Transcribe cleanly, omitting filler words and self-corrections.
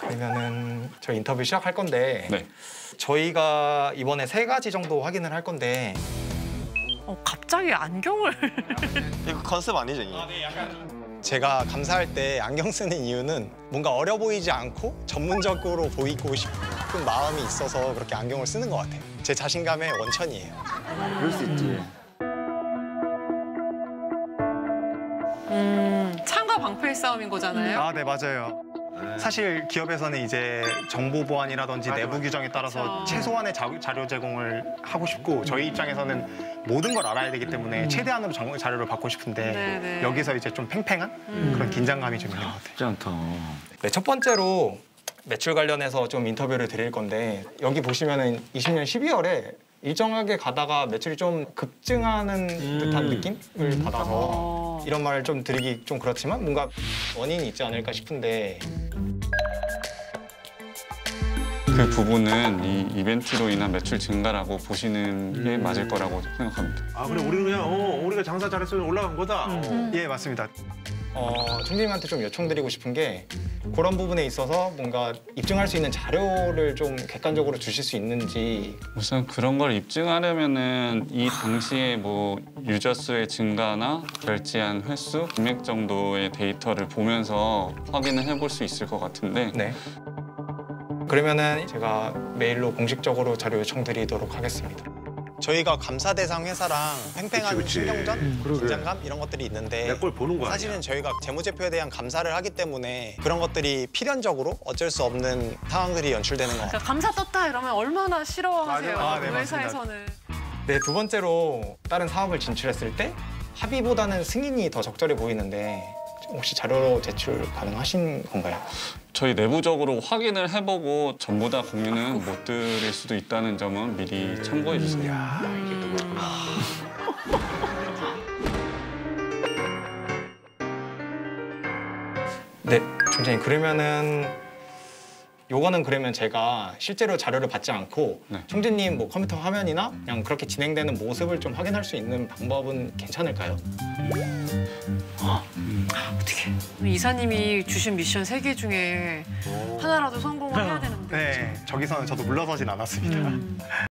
그러면은 저 인터뷰 시작할 건데 네. 저희가 이번에 3가지 정도 확인을 할 건데 갑자기 안경을. 이거 컨셉 아니죠, 이게? 제가 감사할 때 안경 쓰는 이유는 뭔가 어려 보이지 않고 전문적으로 보이고 싶은 마음이 있어서 그렇게 안경을 쓰는 것 같아요. 제 자신감의 원천이에요. 그럴 수 있지. 창과 방패의 싸움인 거잖아요. 아, 네, 맞아요. 사실 기업에서는 이제 정보 보안이라든지 내부 규정에 따라서 그쵸. 최소한의 자료 제공을 하고 싶고 저희 입장에서는 모든 걸 알아야 되기 때문에 최대한으로 자료를 받고 싶은데 네네. 여기서 이제 좀 팽팽한 그런 긴장감이 좀 있는 것 같아요. 쉽지 않다. 네, 첫 번째로 매출 관련해서 좀 인터뷰를 드릴 건데 여기 보시면은 20년 12월에 일정하게 가다가 매출이 좀 급증하는 듯한 느낌을 받아서 이런 말을 좀 드리기 좀 그렇지만 뭔가 원인이 있지 않을까 싶은데 그 부분은 이 이벤트로 인한 매출 증가라고 보시는 게 맞을 거라고 생각합니다. 아 그래 우리는 그냥 우리가 장사 잘했으면 올라간 거다. 예, 맞습니다. 총재님한테 좀 요청드리고 싶은 게 그런 부분에 있어서 뭔가 입증할 수 있는 자료를 좀 객관적으로 주실 수 있는지. 우선 그런 걸 입증하려면은 이 당시에 뭐 유저 수의 증가나 결제한 횟수, 금액 정도의 데이터를 보면서 확인을 해볼 수 있을 것 같은데 네. 그러면은 제가 메일로 공식적으로 자료 요청드리도록 하겠습니다. 저희가 감사 대상 회사랑 팽팽한 그치. 신경전, 그러게. 긴장감 이런 것들이 있는데 내 걸 보는 거 아니야? 사실은 저희가 재무제표에 대한 감사를 하기 때문에 그런 것들이 필연적으로 어쩔 수 없는 상황들이 연출되는 것 같아요. 그러니까 감사 떴다 이러면 얼마나 싫어하세요. 맞아요. 아, 네, 그 맞습니다. 회사에서는. 네, 두 번째로 다른 사업을 진출했을 때 합의보다는 승인이 더 적절해 보이는데 혹시 자료로 제출 가능하신 건가요? 저희 내부적으로 확인을 해보고 전부 다 공유는 못 드릴 수도 있다는 점은 미리 참고해 주세요. 이게 또 그렇구나. 네, 총장님 그러면은 요거는 그러면 제가 실제로 자료를 받지 않고 네. 총재님 뭐 컴퓨터 화면이나 그냥 그렇게 진행되는 모습을 좀 확인할 수 있는 방법은 괜찮을까요? 어떻게? 이사님이 주신 미션 3개 중에 하나라도 성공을 해야 되는데. 네, 저기서는 저도 물러서진 않았습니다.